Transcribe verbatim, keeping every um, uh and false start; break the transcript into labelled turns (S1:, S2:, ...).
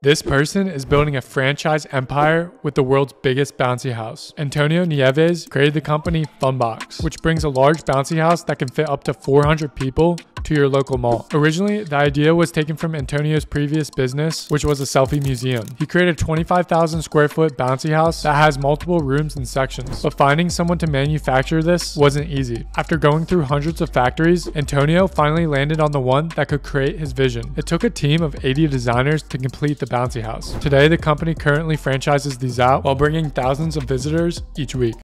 S1: This person is building a franchise empire with the world's biggest bouncy house. Antonio Nieves created the company Funbox, which brings a large bouncy house that can fit up to four hundred people to your local mall. Originally, the idea was taken from Antonio's previous business, which was a selfie museum. He created a twenty-five thousand square foot bouncy house that has multiple rooms and sections, but finding someone to manufacture this wasn't easy. After going through hundreds of factories, Antonio finally landed on the one that could create his vision. It took a team of eighty designers to complete the bouncy house. Today, the company currently franchises these out while bringing thousands of visitors each week.